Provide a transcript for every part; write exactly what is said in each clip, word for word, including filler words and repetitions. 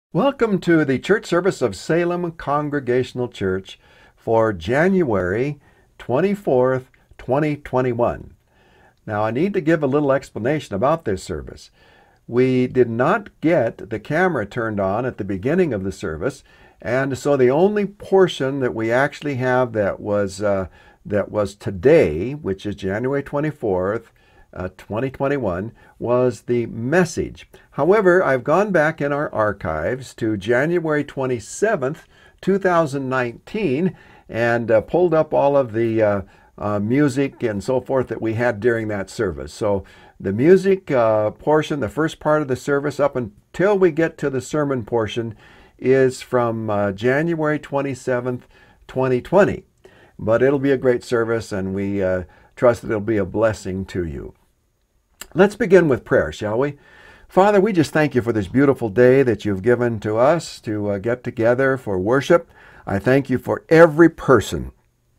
Welcome to the church service of Salem Congregational Church for January twenty-fourth, twenty twenty-one. Now, I need to give a little explanation about this service. We did not get the camera turned on at the beginning of the service, and so the only portion that we actually have that was uh, that was today, which is January twenty-fourth, Uh, twenty twenty-one, was the message. However, I've gone back in our archives to January twenty-seventh, two thousand nineteen, and uh, pulled up all of the uh, uh, music and so forth that we had during that service. So the music uh, portion, the first part of the service up until we get to the sermon portion, is from uh, January twenty-seventh, twenty twenty. But it'll be a great service, and we uh, trust that it'll be a blessing to you. Let's begin with prayer, shall we? Father, we just thank you for this beautiful day that you've given to us to uh, get together for worship. I thank you for every person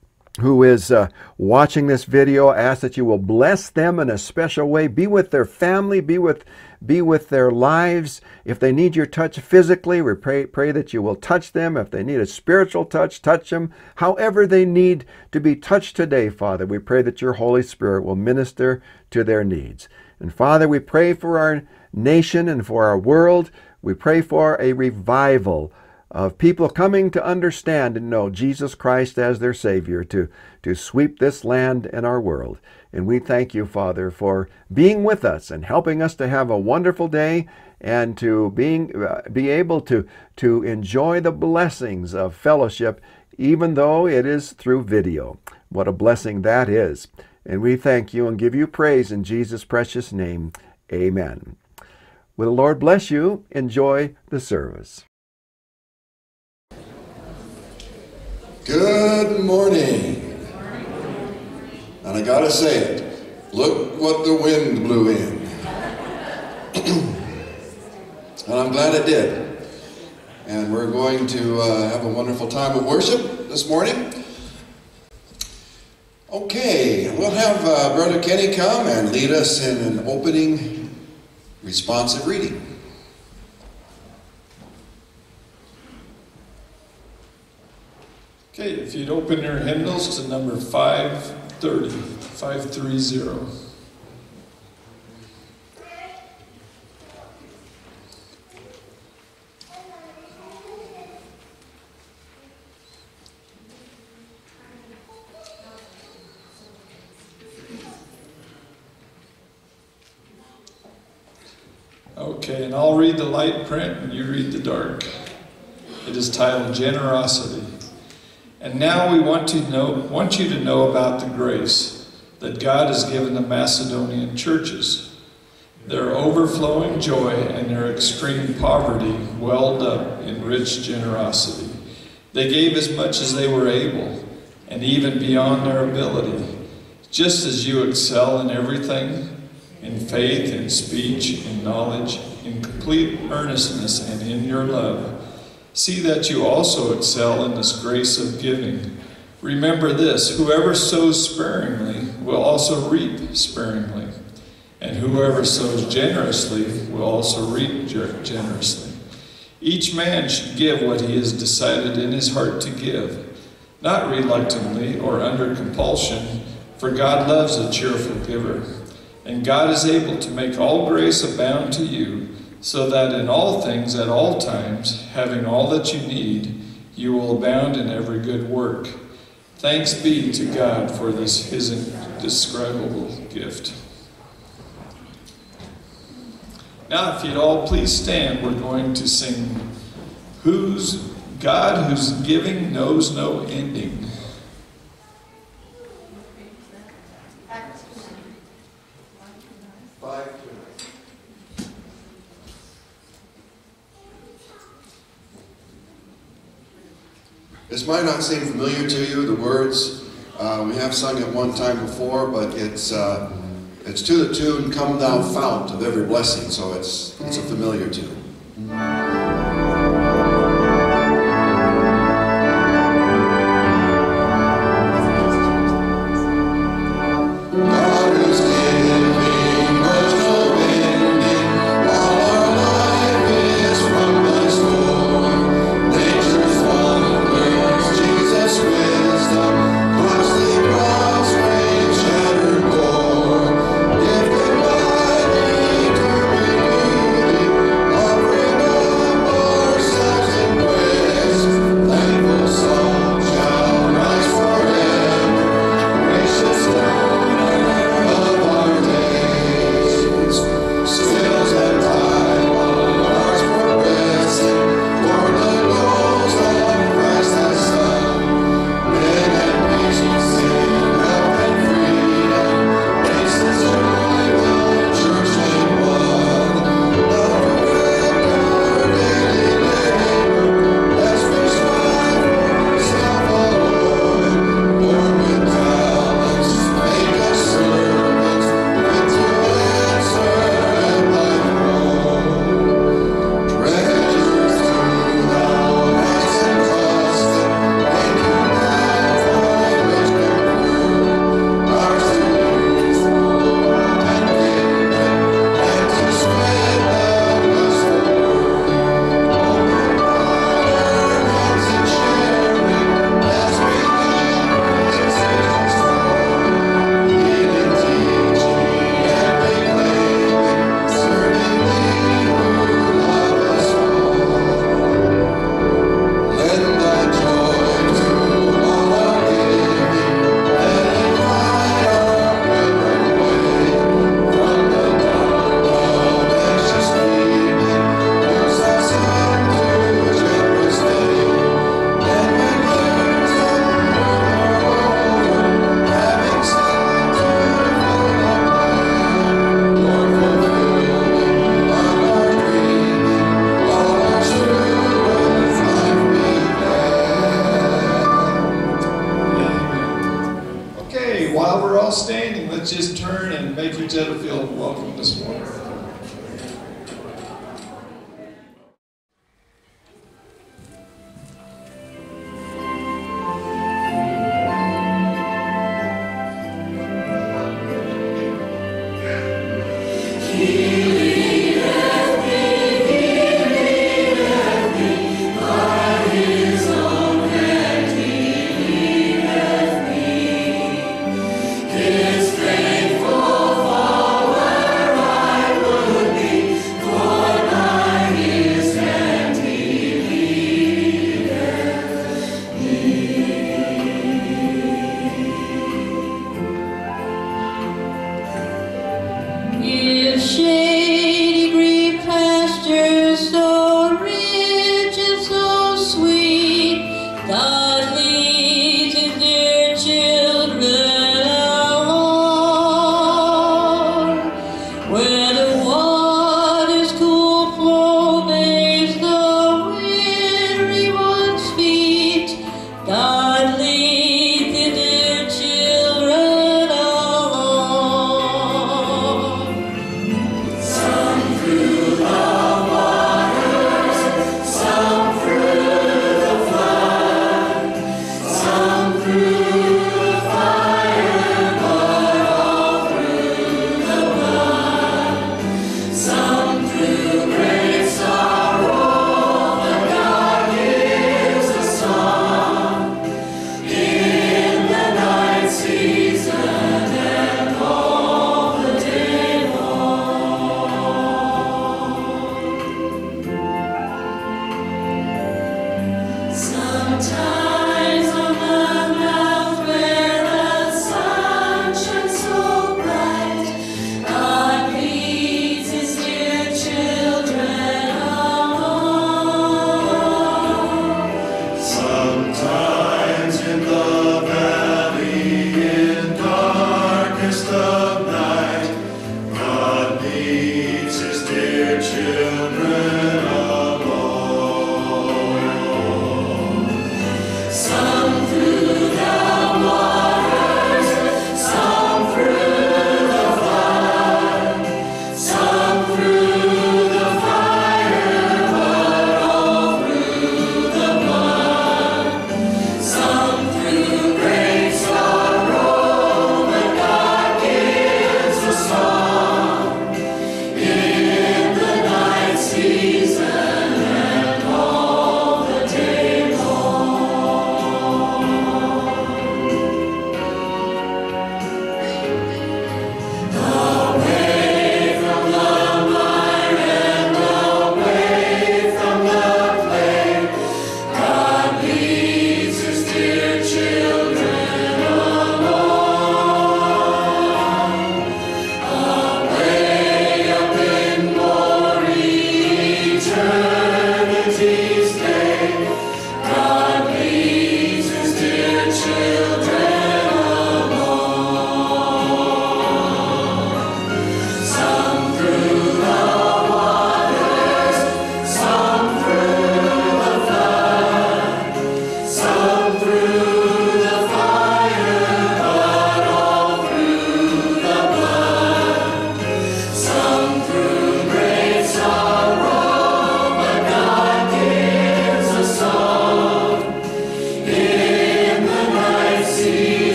who is uh, watching this video. I ask that you will bless them in a special way. Be with their family, be with, be with their lives. If they need your touch physically, we pray, pray that you will touch them. If they need a spiritual touch, touch them. However they need to be touched today, Father, we pray that your Holy Spirit will minister to their needs. And Father, we pray for our nation and for our world. We pray for a revival of people coming to understand and know Jesus Christ as their Savior, to, to sweep this land and our world. And we thank you, Father, for being with us and helping us to have a wonderful day and to being, uh, be able to, to enjoy the blessings of fellowship, even though it is through video. What a blessing that is. And we thank you and give you praise in Jesus' precious name. Amen. Will the Lord bless you. Enjoy the service. Good morning. And I gotta say it, look what the wind blew in. And I'm glad it did. And we're going to uh, have a wonderful time of worship this morning. Okay, we'll have uh, Brother Kenny come and lead us in an opening responsive reading. Okay, if you'd open your hymnals to number five thirty, five thirty. Okay, and I'll read the light print and you read the dark. It is titled Generosity. And now we want to know, want you to know about the grace that God has given the Macedonian churches. Their overflowing joy and their extreme poverty welled up in rich generosity. They gave as much as they were able, and even beyond their ability. Just as you excel in everything, in faith, in speech, in knowledge, in complete earnestness, and in your love, see that you also excel in this grace of giving. Remember this, whoever sows sparingly will also reap sparingly, and whoever sows generously will also reap generously. Each man should give what he has decided in his heart to give, not reluctantly or under compulsion, for God loves a cheerful giver. And God is able to make all grace abound to you, so that in all things at all times, having all that you need, you will abound in every good work. Thanks be to God for this his indescribable gift. Now, if you'd all please stand, we're going to sing Whose God Whose Giving Knows No Ending. This might not seem familiar to you, the words. Uh, we have sung it one time before, but it's uh, it's to the tune, Come Thou Fount of Every Blessing, so it's, it's a familiar tune. God is giving, knows no ending, all our life is from thy store. welcome this morning. His faithful follower.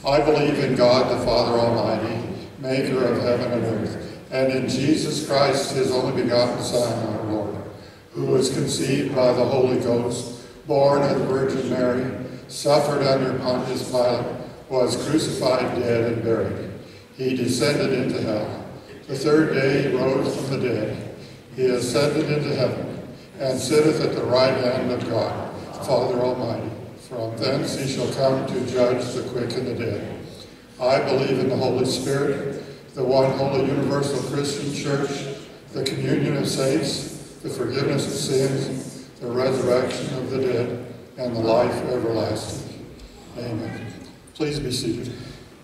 I believe in God, the Father Almighty, maker of heaven and earth, and in Jesus Christ, his only begotten Son, our Lord, who was conceived by the Holy Ghost, born of the Virgin Mary, suffered under Pontius Pilate, was crucified, dead, and buried. He descended into hell. The third day he rose from the dead. He ascended into heaven, and sitteth at the right hand of God, Father Almighty. From thence he shall come to judge the quick and the dead. I believe in the Holy Spirit, the one holy universal Christian church, the communion of saints, the forgiveness of sins, the resurrection of the dead, and the life everlasting. Amen. Please be seated.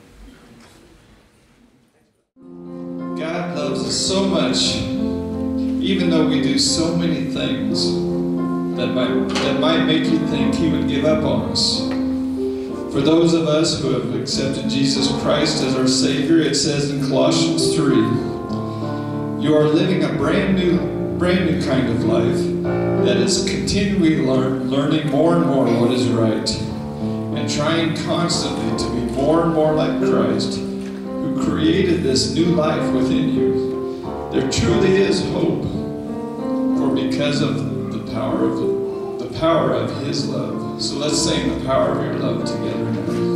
God loves us so much, even though we do so many things that might, that might make you think he would give up on us. For those of us who have accepted Jesus Christ as our Savior, it says in Colossians three, you are living a brand new, brand new kind of life that is continually learn, learning more and more what is right, and trying constantly to be more and more like Christ, who created this new life within you. There truly is hope, for because of the power of the, the power of his love. So let's sing the power of your love together now.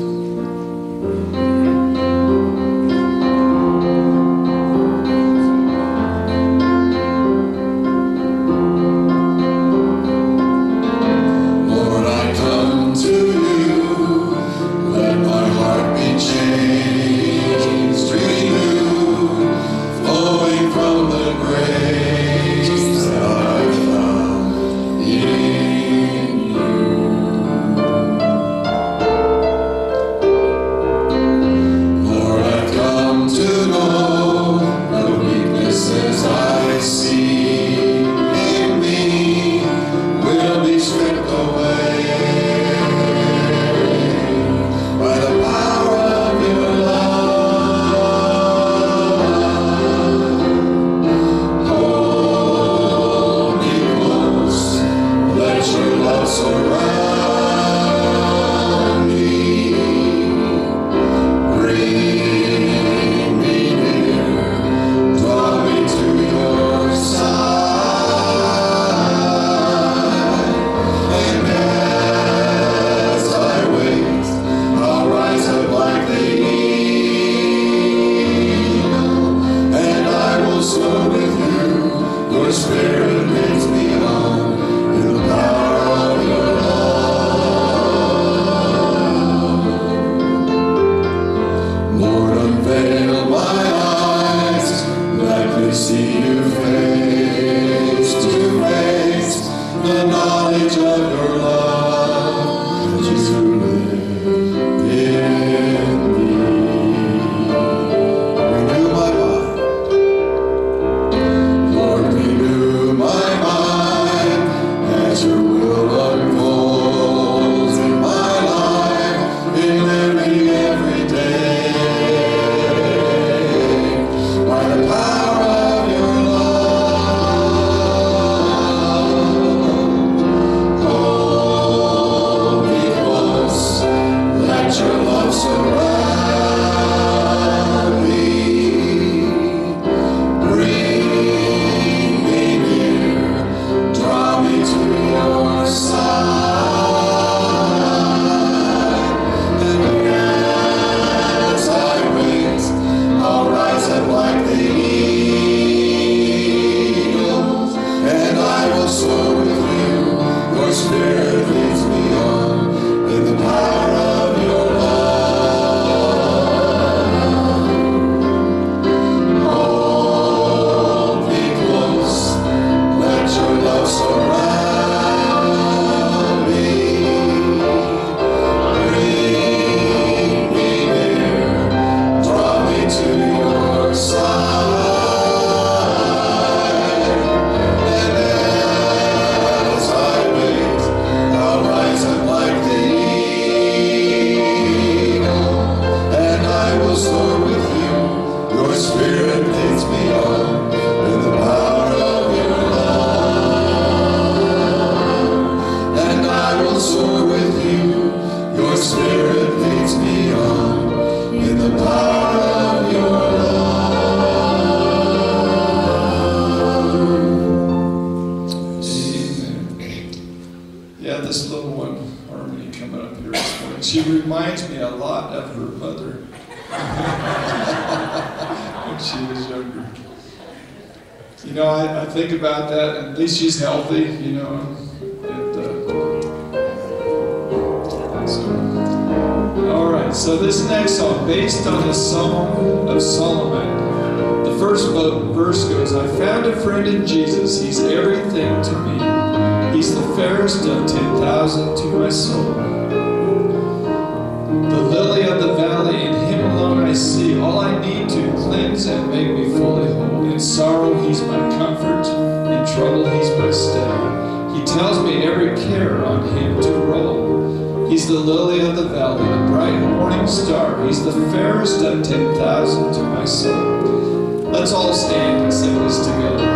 Your spirit leads me on. lot of her mother when she was younger. You know, I, I think about that, and at least she's healthy, you know. And, uh, so, all right, so this next song, based on the Song of Solomon. The first verse goes, I found a friend in Jesus, he's everything to me. He's the fairest of ten thousand to my soul. The lily of the valley, in him alone I see all I need to cleanse and make me fully whole. In sorrow, he's my comfort. In trouble, he's my stay. He tells me every care on him to roll. He's the lily of the valley, the bright morning star. He's the fairest of ten thousand to my soul. Let's all stand and sing this together.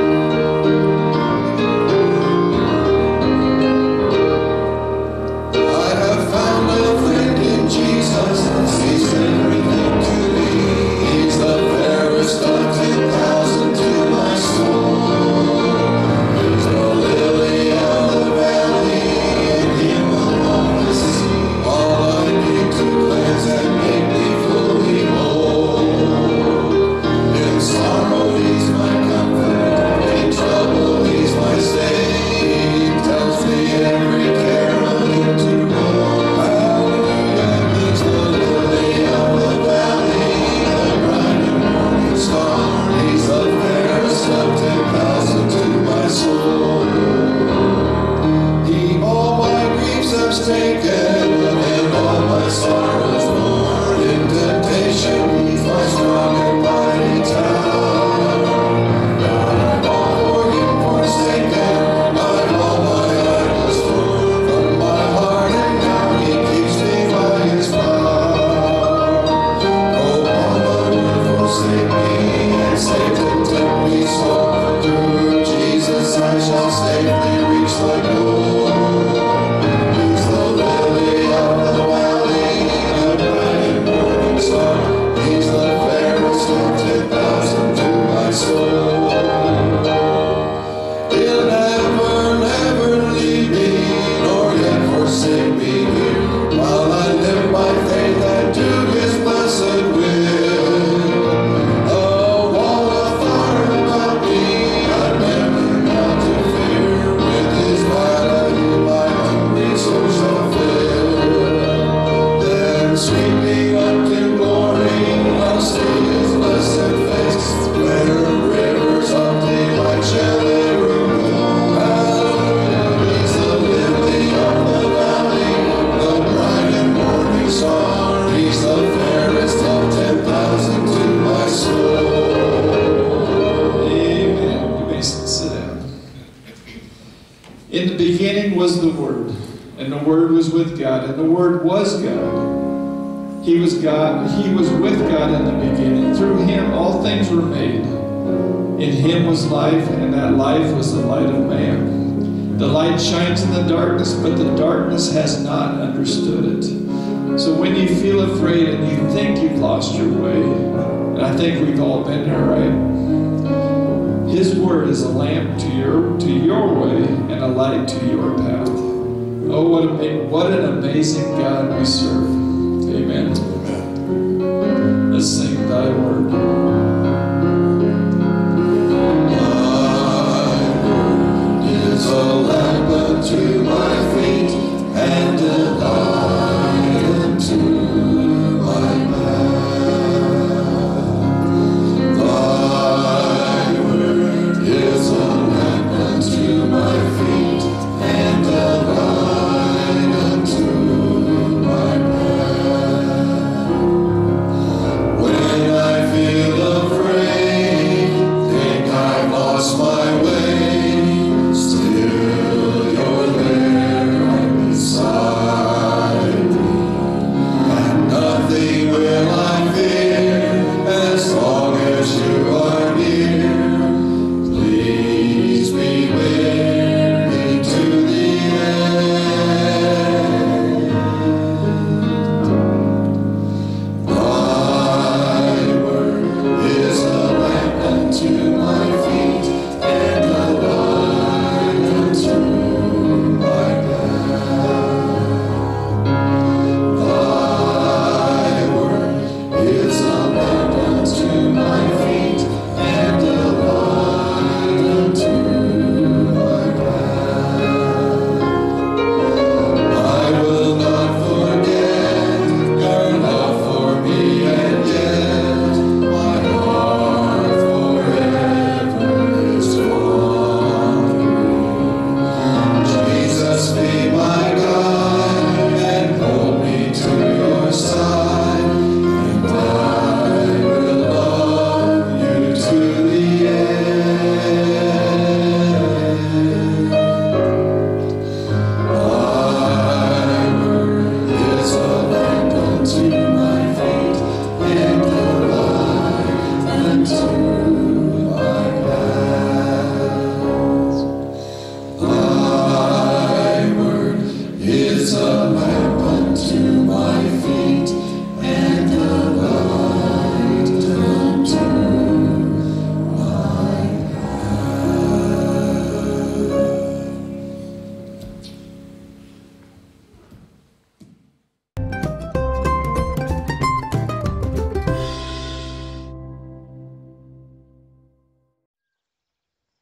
Life, and that life was the light of man. The light shines in the darkness, but the darkness has not understood it. So when you feel afraid and you think you've lost your way, and I think we've all been there, right? His word is a lamp to your to your way and a light to your path. Oh, what a what an amazing God we serve. Amen. Let's sing thy word. A lamp unto my feet and a light unto my path. Thy word is a lamp unto my feet and a light unto my path. When I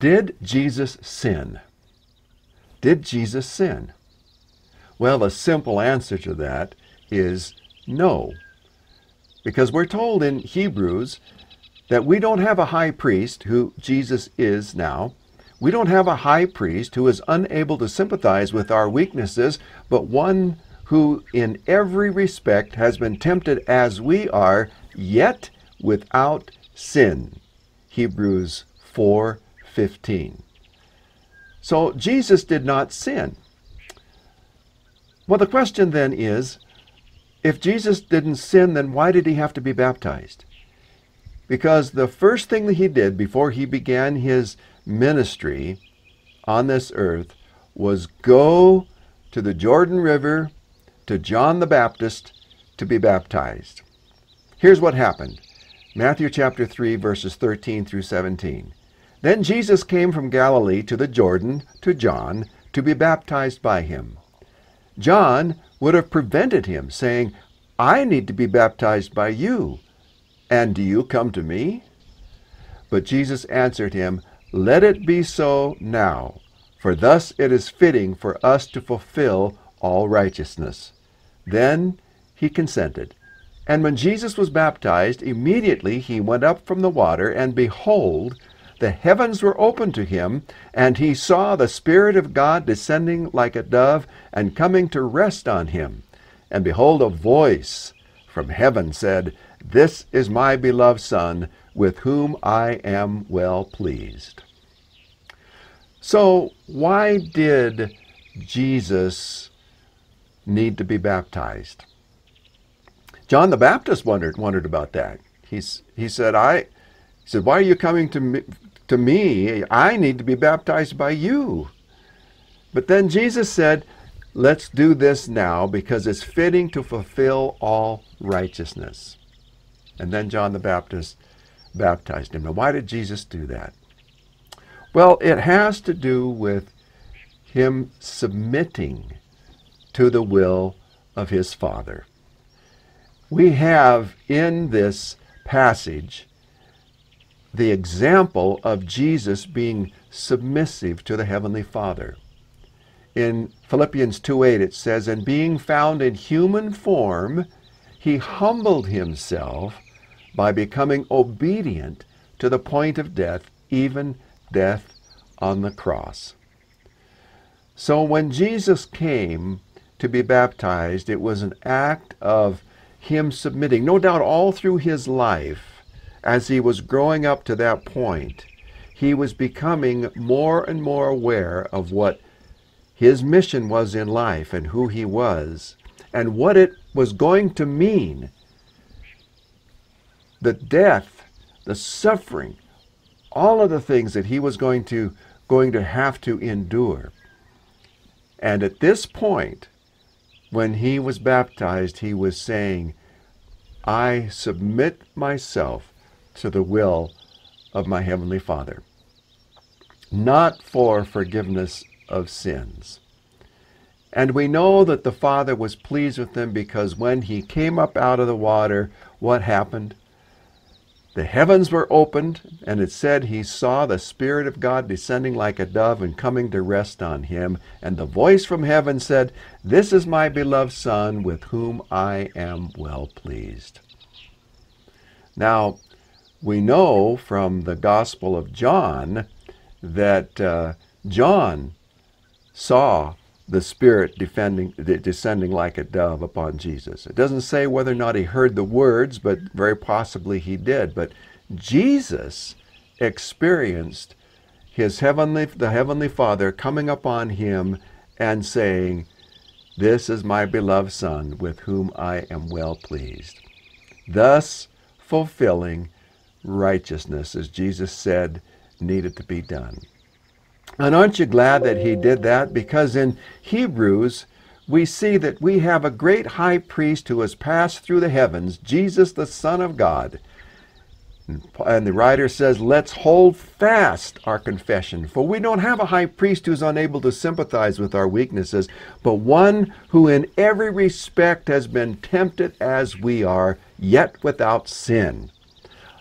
Did Jesus sin? Did Jesus sin? Well, the simple answer to that is no. Because we're told in Hebrews that we don't have a high priest, who Jesus is now. We don't have a high priest who is unable to sympathize with our weaknesses, but one who in every respect has been tempted as we are, yet without sin. Hebrews four fifteen. So Jesus did not sin. Well, the question then is, if Jesus didn't sin, then why did he have to be baptized? Because the first thing that he did before he began his ministry on this earth was go to the Jordan River to John the Baptist to be baptized. Here's what happened. Matthew chapter three, verses thirteen through seventeen. Then Jesus came from Galilee to the Jordan to John to be baptized by him. John would have prevented him, saying, I need to be baptized by you, and do you come to me? But Jesus answered him, Let it be so now, for thus it is fitting for us to fulfill all righteousness. Then he consented. And when Jesus was baptized, immediately he went up from the water, and behold, the heavens were opened to him, and he saw the Spirit of God descending like a dove and coming to rest on him. And behold, a voice from heaven said, This is my beloved Son, with whom I am well pleased. So why did Jesus need to be baptized? John the Baptist wondered wondered about that. He's, he said, I, he said, why are you coming to me, to me? I need to be baptized by you. But then Jesus said, let's do this now because it's fitting to fulfill all righteousness. And then John the Baptist baptized him. Now, why did Jesus do that? Well, it has to do with him submitting to the will of his Father. We have in this passage the example of Jesus being submissive to the Heavenly Father. In Philippians two eight it says, And being found in human form, he humbled himself by becoming obedient to the point of death, even death on the cross. So when Jesus came to be baptized, it was an act of him submitting. No doubt all through his life, as he was growing up to that point, he was becoming more and more aware of what his mission was in life and who he was and what it was going to mean. The death, the suffering, all of the things that he was going to going to have to endure. And at this point, when he was baptized, he was saying, I submit myself to the will of my Heavenly Father, not for forgiveness of sins. And we know that the Father was pleased with him because when he came up out of the water, what happened? The heavens were opened, and it said he saw the Spirit of God descending like a dove and coming to rest on him. And the voice from heaven said, This is my beloved Son, with whom I am well pleased. Now, we know from the Gospel of John that uh, John saw the Spirit defending, descending like a dove upon Jesus. It doesn't say whether or not he heard the words, but very possibly he did. But Jesus experienced his heavenly, the Heavenly Father coming upon him and saying, This is my beloved Son, with whom I am well pleased. Thus fulfilling righteousness, as Jesus said, needed to be done. And aren't you glad that he did that? Because in Hebrews, we see that we have a great high priest who has passed through the heavens, Jesus, the Son of God. And the writer says, let's hold fast our confession, for we don't have a high priest who's unable to sympathize with our weaknesses, but one who in every respect has been tempted as we are, yet without sin.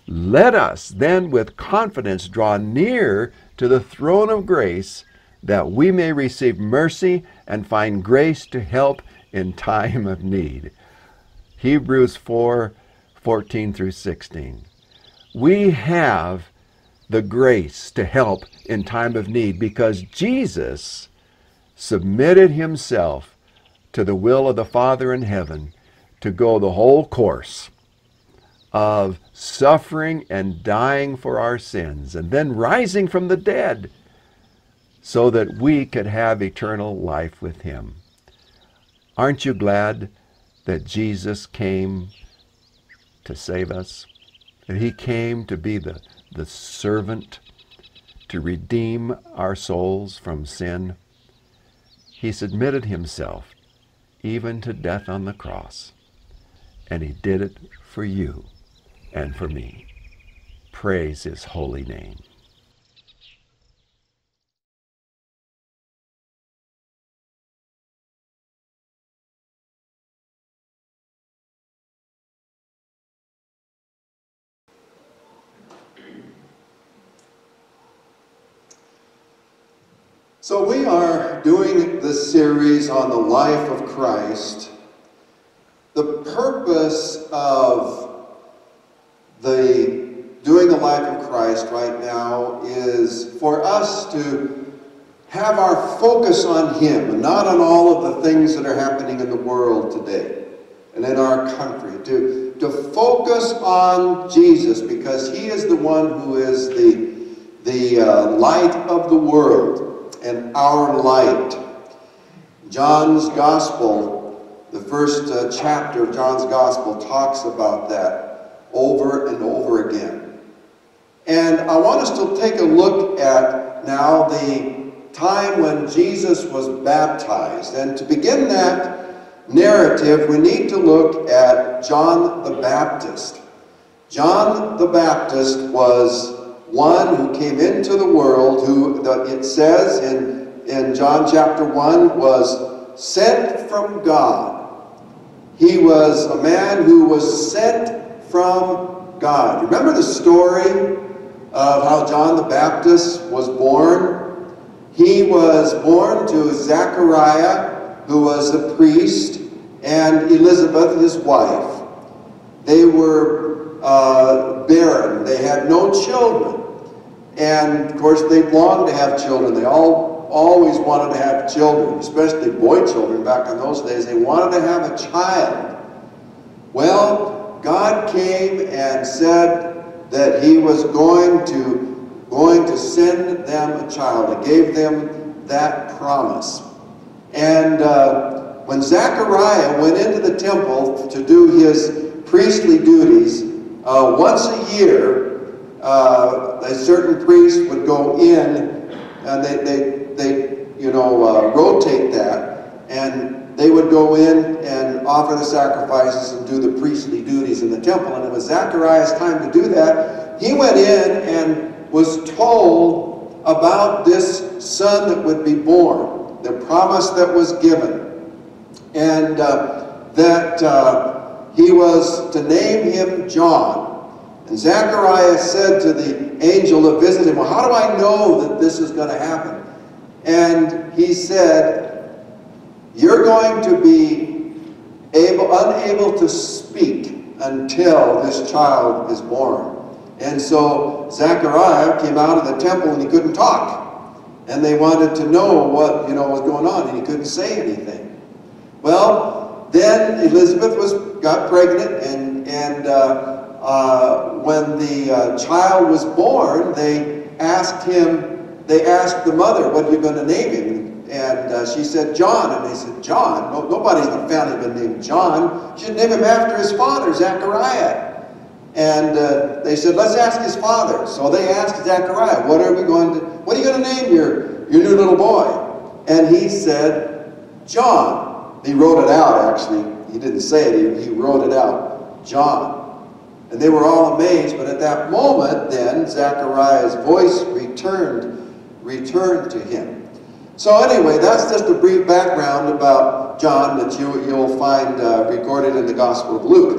Let us then with confidence draw near to the throne of grace, that we may receive mercy and find grace to help in time of need. Hebrews four, fourteen through sixteen. We have the grace to help in time of need because Jesus submitted himself to the will of the Father in heaven to go the whole course of suffering and dying for our sins and then rising from the dead so that we could have eternal life with him. Aren't you glad that Jesus came to save us? That he came to be the, the servant to redeem our souls from sin? He submitted himself even to death on the cross, and he did it for you and for me. Praise his holy name. So we are doing this series on the life of Christ. The purpose of the doing the life of Christ right now is for us to have our focus on him and not on all of the things that are happening in the world today and in our country. To, to focus on Jesus, because he is the one who is the, the uh, light of the world and our light. John's Gospel, the first uh, chapter of John's Gospel, talks about that over and over again. And I want us to take a look at now the time when Jesus was baptized. And to begin that narrative, we need to look at John the Baptist. John the Baptist was one who came into the world, who it says in, in John chapter one, was sent from God. He was a man who was sent from God. Remember the story of how John the Baptist was born? He was born to Zechariah, who was a priest, and Elizabeth, his wife. They were uh, barren. They had no children. And, of course, they longed to have children. They all always wanted to have children, especially boy children back in those days. They wanted to have a child. Well, God came and said that he was going to, going to send them a child. He gave them that promise. And uh, when Zechariah went into the temple to do his priestly duties, uh, once a year, Uh, a certain priest would go in, and they, they, they you know, uh, rotate that, and they would go in and offer the sacrifices and do the priestly duties in the temple. And it was Zechariah's time to do that. He went in and was told about this son that would be born, the promise that was given, and uh, that uh, he was to name him John. And Zechariah said to the angel that visited him, well, how do I know that this is going to happen? And he said, you're going to be able, unable to speak until this child is born. And so Zechariah came out of the temple and he couldn't talk. And they wanted to know what, you know, was going on, and he couldn't say anything. Well, then Elizabeth was got pregnant, and, and uh, Uh, when the uh, child was born, they asked him, they asked the mother, what are you going to name him? And uh, she said, John. And they said, John? No, nobody's in the family been named John. You should name him after his father, Zechariah. And uh, they said, let's ask his father. So they asked Zechariah, what are we going to, what are you going to name your, your new little boy? And he said, John. He wrote it out, actually. He didn't say it, he, he wrote it out. John. And they were all amazed, but at that moment, then, Zechariah's voice returned, returned to him. So anyway, that's just a brief background about John that you, you'll find uh, recorded in the Gospel of Luke.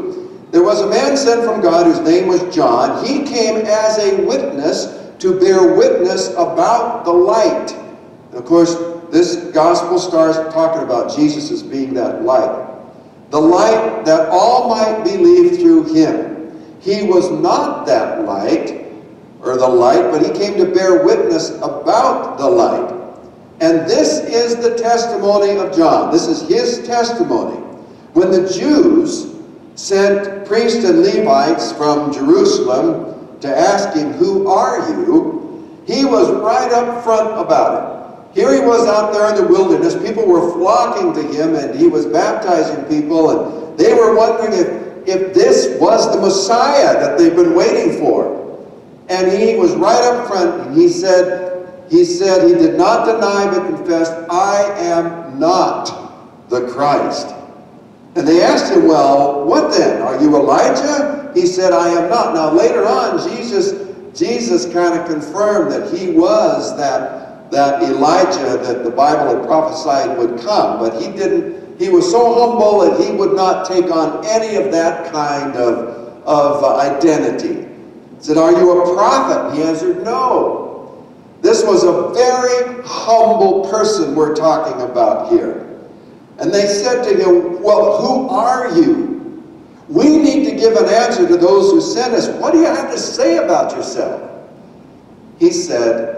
There was a man sent from God whose name was John. He came as a witness to bear witness about the light. And of course, this gospel starts talking about Jesus as being that light. The light that all might believe through him. He was not that light, or the light, but he came to bear witness about the light. And this is the testimony of John. This is his testimony. When the Jews sent priests and Levites from Jerusalem to ask him, "Who are you?" he was right up front about it. Here he was out there in the wilderness. People were flocking to him, and he was baptizing people, and they were wondering if, if this was the Messiah that they've been waiting for. And he was right up front, and he said, he said he did not deny but confessed, "I am not the Christ." And they asked him, "Well, what then? Are you Elijah?" He said, "I am not." Now later on, Jesus, Jesus kind of confirmed that he was that that Elijah that the Bible had prophesied would come, but he didn't, he was so humble that he would not take on any of that kind of, of uh, identity. He said, "Are you a prophet?" He answered, "No." This was a very humble person we're talking about here. And they said to him, "Well, who are you? We need to give an answer to those who sent us. What do you have to say about yourself?" He said,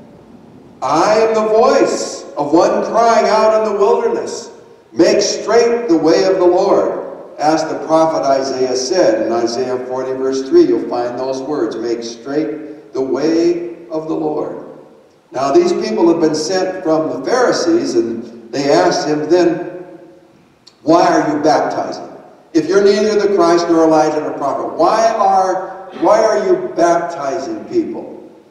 "I am the voice of one crying out in the wilderness, 'Make straight the way of the Lord,' as the prophet Isaiah said." In Isaiah forty verse three, you'll find those words, "Make straight the way of the Lord." Now these people had been sent from the Pharisees, and they asked him then, "Why are you baptizing? If you're neither the Christ nor Elijah nor prophet, why are, why are you baptizing people?"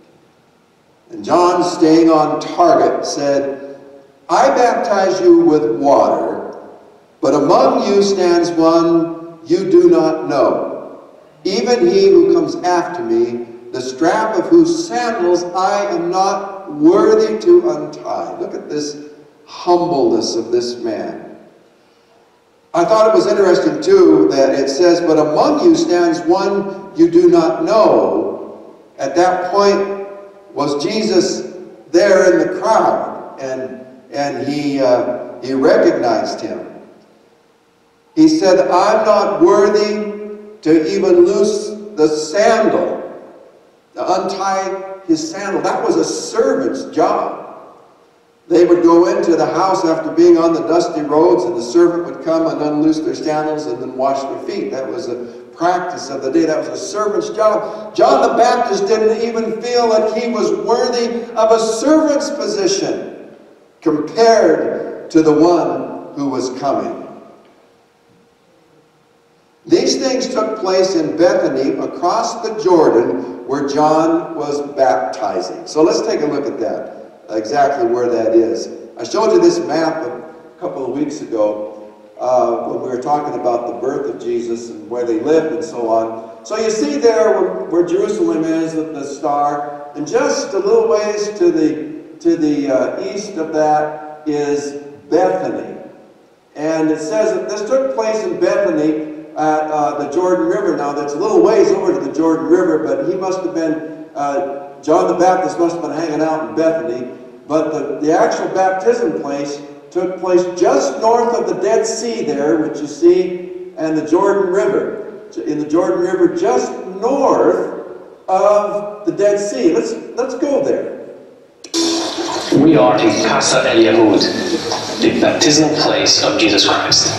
And John, staying on target, said, "I baptize you with water, but among you stands one you do not know, even he who comes after me, the strap of whose sandals I am not worthy to untie." Look at this humbleness of this man. I thought it was interesting too that it says, "But among you stands one you do not know." At that point, was Jesus there in the crowd, and and he uh, he recognized him. He said, "I'm not worthy to even loose the sandal, to untie his sandal." That was a servant's job. They would go into the house after being on the dusty roads, and the servant would come and unloose their sandals and then wash their feet. That was a practice of the day. That was a servant's job. John the Baptist didn't even feel that he was worthy of a servant's position compared to the one who was coming. These things took place in Bethany across the Jordan where John was baptizing. So let's take a look at that, exactly where that is. I showed you this map a couple of weeks ago uh, when we were talking about the birth of Jesus and where they lived and so on. So you see there where, where Jerusalem is with the star, and just a little ways to the, to the uh, east of that is Bethany. And it says that this took place in Bethany at uh, the Jordan River. Now that's a little ways over to the Jordan River, but he must have been, uh, John the Baptist must have been hanging out in Bethany. But the, the actual baptism place took place just north of the Dead Sea there, which you see, and the Jordan River. In the Jordan River, just north of the Dead Sea. Let's, let's go there. We are in Casa El Yahud, the baptismal place of Jesus Christ.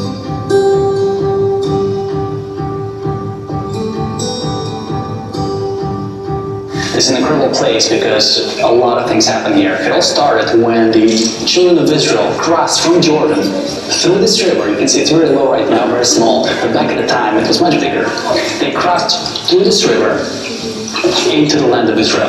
It's an incredible place because a lot of things happen here. It all started when the children of Israel crossed from Jordan through this river. You can see it's very low right now, very small, but back at the time it was much bigger. They crossed through this river into the land of Israel.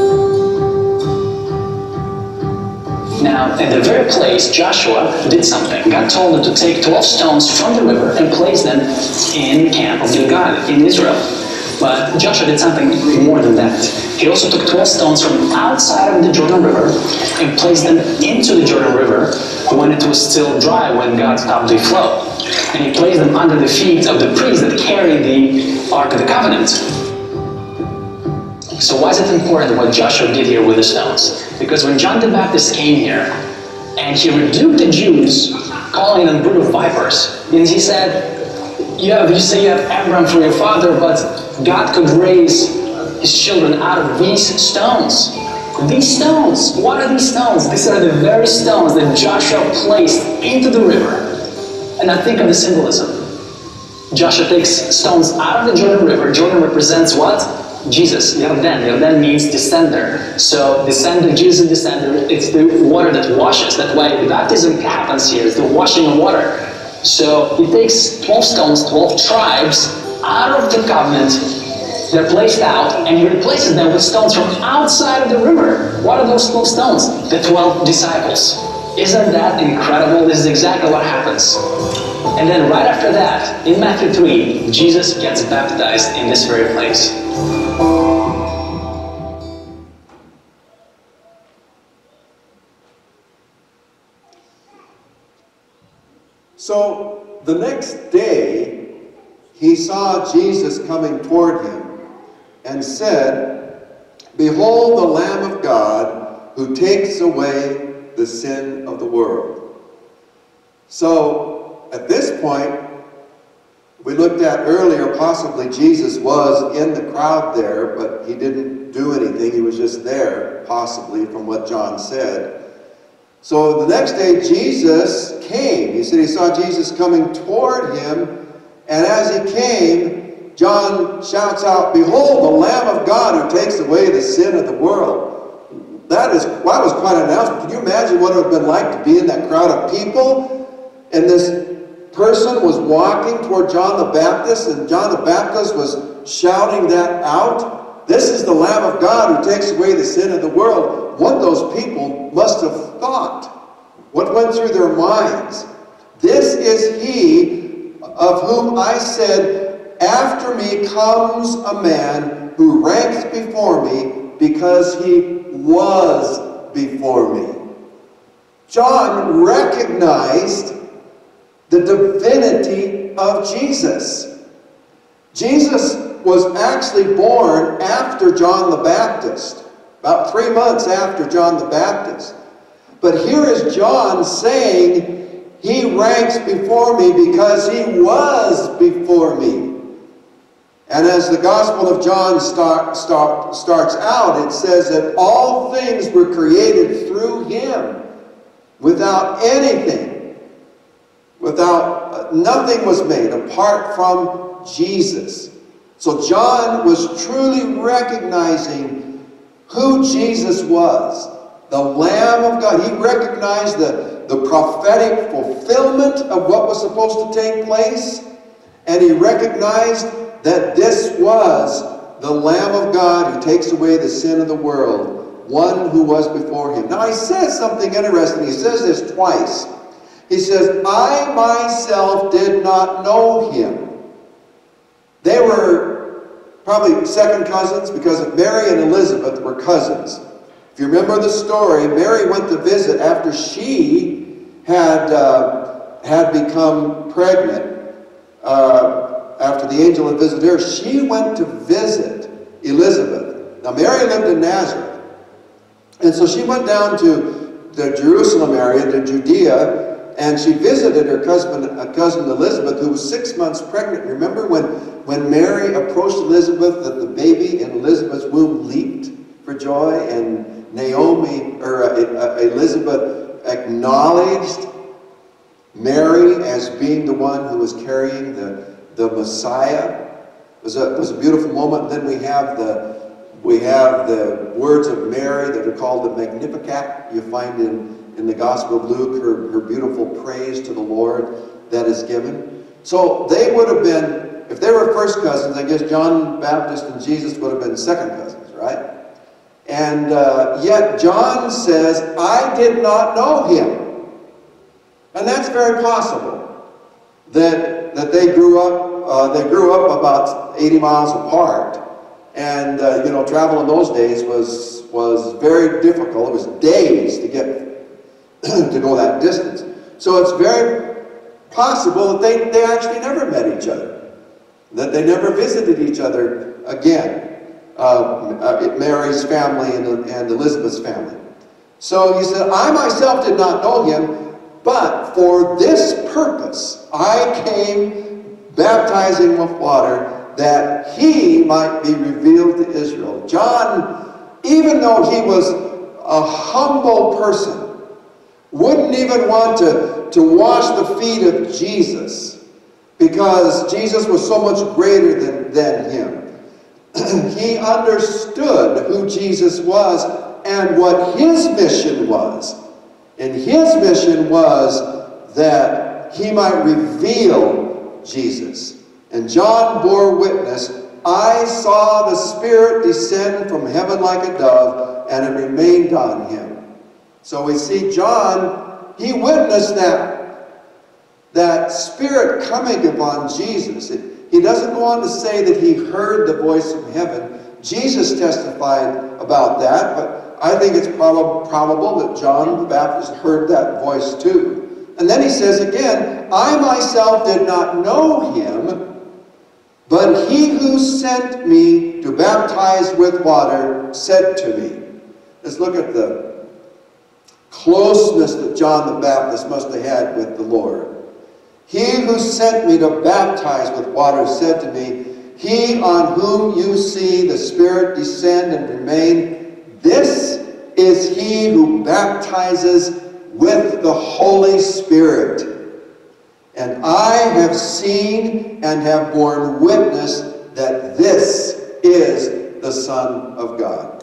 Now, in the very place, Joshua did something. God told him to take twelve stones from the river and place them in the camp of Gilgal in Israel. But Joshua did something more than that. He also took twelve stones from outside of the Jordan River and placed them into the Jordan River when it was still dry, when God stopped the flow. and he placed them under the feet of the priests that carried the Ark of the Covenant. So why is it important what Joshua did here with the stones? Because when John the Baptist came here, and he rebuked the Jews, calling them brood of vipers, and he said, you, have, you say you have Abraham for your father, but God could raise his children out of these stones. These stones, what are these stones? These are the very stones that Joshua placed into the river. And now think of the symbolism. Joshua takes stones out of the Jordan River. Jordan represents what? Jesus, Yarden. Yarden means descender. So descender, Jesus is descender. It's the water that washes. That way the baptism happens here. It's the washing of water. So he takes twelve stones, twelve tribes out of the covenant. They're placed out, and he replaces them with stones from outside of the river. What are those twelve stones? The twelve disciples. Isn't that incredible? This is exactly what happens. And then right after that, in Matthew three, Jesus gets baptized in this very place. So the next day, he saw Jesus coming toward him and said, "Behold the Lamb of God who takes away the sin of the world." So at this point, we looked at earlier, possibly Jesus was in the crowd there, but he didn't do anything. He was just there, possibly, from what John said. So the next day, Jesus came. He said he saw Jesus coming toward him, and as he came, John shouts out, "Behold, the Lamb of God who takes away the sin of the world." That is, well, that was quite an announcement. Can you imagine what it would have been like to be in that crowd of people? And this person was walking toward John the Baptist, and John the Baptist was shouting that out. This is the Lamb of God who takes away the sin of the world. What those people must have thought. What went through their minds. This is he of whom I said, "After me comes a man who ranks before me because he was before me." John recognized the divinity of Jesus. Jesus was actually born after John the Baptist, about three months after John the Baptist. But here is John saying, he ranks before me because he was before me. And as the Gospel of John start, start, starts out, it says that all things were created through him. Without anything, without, uh, nothing was made apart from Jesus. So John was truly recognizing who Jesus was, the Lamb of God. He recognized the, the prophetic fulfillment of what was supposed to take place, and he recognized that this was the Lamb of God who takes away the sin of the world, one who was before him. Now he says something interesting. He says this twice. He says, "I myself did not know him." They were probably second cousins because of Mary and Elizabeth were cousins. If you remember the story, Mary went to visit after she had, uh, had become pregnant. Uh, after the angel had visited her, she went to visit Elizabeth. Now Mary lived in Nazareth. And so she went down to the Jerusalem area, to Judea, and she visited her cousin, uh, cousin Elizabeth, who was six months pregnant. Remember when, when Mary approached Elizabeth, that the baby in Elizabeth's womb leaped for joy, and Naomi, or uh, uh, Elizabeth acknowledged Mary as being the one who was carrying the, the Messiah. It was a, it was a beautiful moment. Then we have the we have the words of Mary that are called the Magnificat. You find in in the Gospel of Luke, her, her beautiful praise to the Lord that is given. So they would have been, if they were first cousins, I guess John Baptist and Jesus would have been second cousins, right? And uh, yet John says, "I did not know him." And that's very possible that, that they grew up, uh, they grew up about eighty miles apart. And, uh, you know, travel in those days was, was very difficult. It was days to get to go that distance. So it's very possible that they, they actually never met each other, that they never visited each other again, uh, Mary's family and, and Elizabeth's family. So he said, I myself did not know him, but for this purpose I came baptizing with water, that he might be revealed to Israel. John, even though he was a humble person, wouldn't even want to, to wash the feet of Jesus, because Jesus was so much greater than, than him. He understood who Jesus was and what his mission was. And his mission was that he might reveal Jesus. And John bore witness, I saw the Spirit descend from heaven like a dove, and it remained on him. So we see John, he witnessed that, that Spirit coming upon Jesus. It, he doesn't go on to say that he heard the voice from heaven. Jesus testified about that, but I think it's prob probable that John the Baptist heard that voice too. And then he says again, I myself did not know him, but he who sent me to baptize with water said to me. Let's look at the closeness that John the Baptist must have had with the Lord. He who sent me to baptize with water said to me, he on whom you see the Spirit descend and remain, this is he who baptizes with the Holy Spirit. And I have seen and have borne witness that this is the Son of God.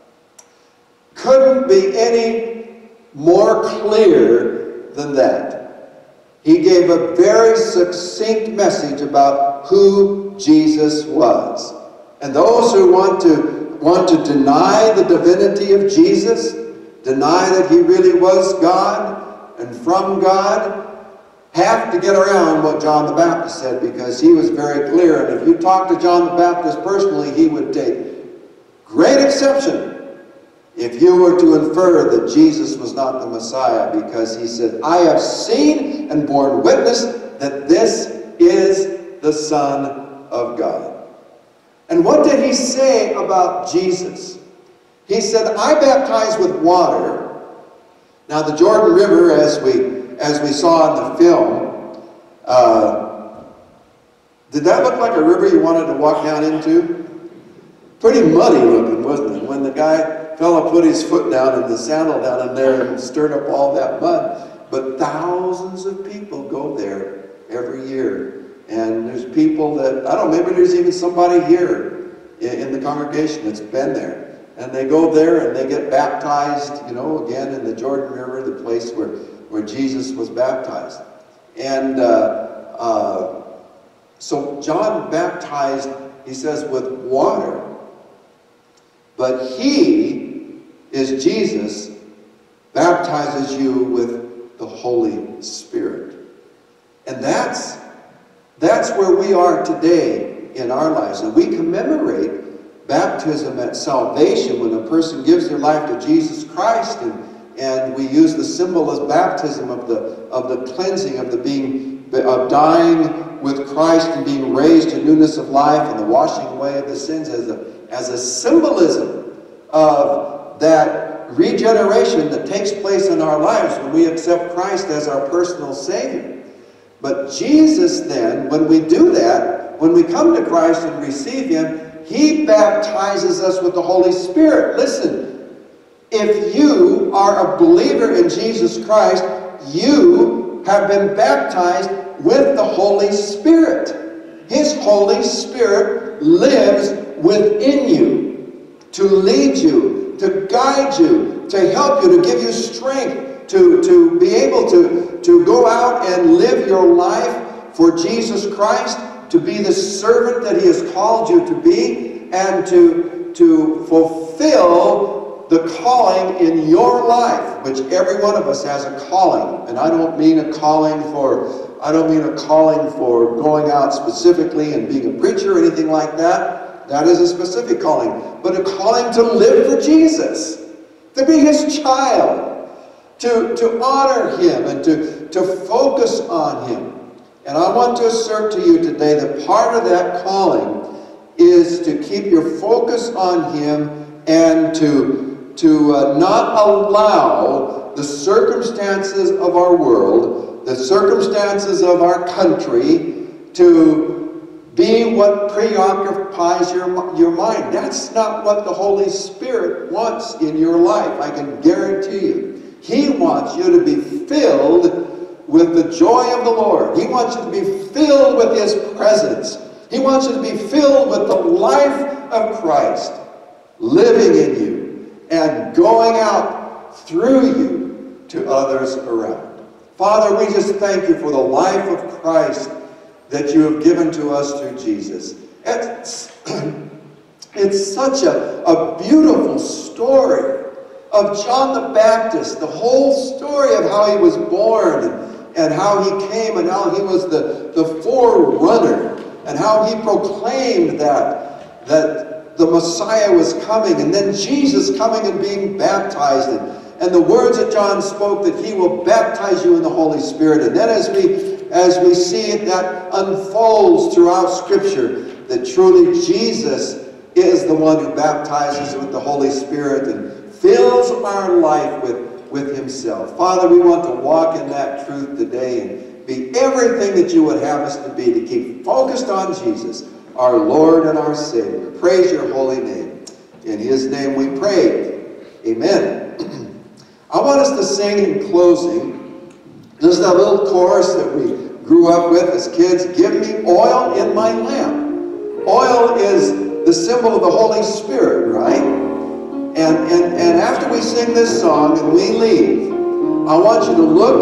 Couldn't be any more clear than that. He gave a very succinct message about who Jesus was. And those who want to, want to deny the divinity of Jesus, deny that he really was God and from God, have to get around what John the Baptist said, because he was very clear. And if you talk to John the Baptist personally, he would take great exception if you were to infer that Jesus was not the Messiah, because he said, I have seen and borne witness that this is the Son of God. And what did he say about Jesus? He said, I baptize with water. Now the Jordan River, as we as we saw in the film, uh, did that look like a river you wanted to walk down into? Pretty muddy looking, wasn't it? When the guy fell and put his foot down and the sandal down in there and stirred up all that mud. But thousands of people go there every year. And there's people that, I don't know, maybe there's even somebody here in, in the congregation that's been there. And they go there and they get baptized, you know, again in the Jordan River, the place where, where Jesus was baptized. And uh, uh, so John baptized, he says, with water. But he is Jesus, baptizes you with the Holy Spirit. And that's, that's where we are today in our lives. And we commemorate baptism at salvation when a person gives their life to Jesus Christ, and, and we use the symbol as baptism of the, of the cleansing, of the being, of dying with Christ and being raised to newness of life and the washing away of the sins as a, as a symbolism of that regeneration that takes place in our lives when we accept Christ as our personal Savior. But Jesus then, when we do that, when we come to Christ and receive Him, He baptizes us with the Holy Spirit. Listen, if you are a believer in Jesus Christ, you have been baptized with the Holy Spirit. His Holy Spirit lives within you to lead you, to guide you, to help you, to give you strength, to, to be able to, to go out and live your life for Jesus Christ, to be the servant that He has called you to be, and to, to fulfill the calling in your life, which every one of us has a calling. And I don't mean a calling for, I don't mean a calling for going out specifically and being a preacher or anything like that. That is a specific calling. But a calling to live for Jesus, to be His child, to, to honor Him and to, to focus on Him. And I want to assert to you today that part of that calling is to keep your focus on Him and to, to uh, not allow the circumstances of our world, the circumstances of our country, to be what preoccupies your, your mind. That's not what the Holy Spirit wants in your life, I can guarantee you. He wants you to be filled with the joy of the Lord. He wants you to be filled with His presence. He wants you to be filled with the life of Christ living in you and going out through you to others around. Father, we just thank you for the life of Christ that you have given to us through Jesus. It's, it's such a, a beautiful story of John the Baptist, the whole story of how he was born and, and how he came and how he was the, the forerunner and how he proclaimed that, that the Messiah was coming, and then Jesus coming and being baptized, and, and the words that John spoke that he will baptize you in the Holy Spirit. And then as we, as we see it, that unfolds throughout Scripture, that truly Jesus is the one who baptizes with the Holy Spirit and fills our life with with Himself. Father, we want to walk in that truth today and be everything that you would have us to be, to keep focused on Jesus, our Lord and our Savior. Praise your holy name. In His name we pray. Amen. I want us to sing in closing just that little chorus that we grew up with as kids. Give me oil in my lamp. Oil is the symbol of the Holy Spirit, right? And, and, and after we sing this song and we leave, I want you to look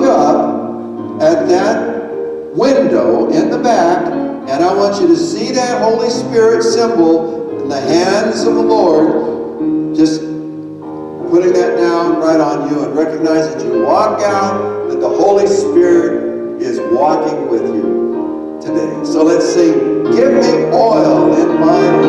up at that window in the back, and I want you to see that Holy Spirit symbol in the hands of the Lord, just putting that down right on you, and recognize that you walk out, that the Holy Spirit is walking with you today. So let's sing, give me oil in my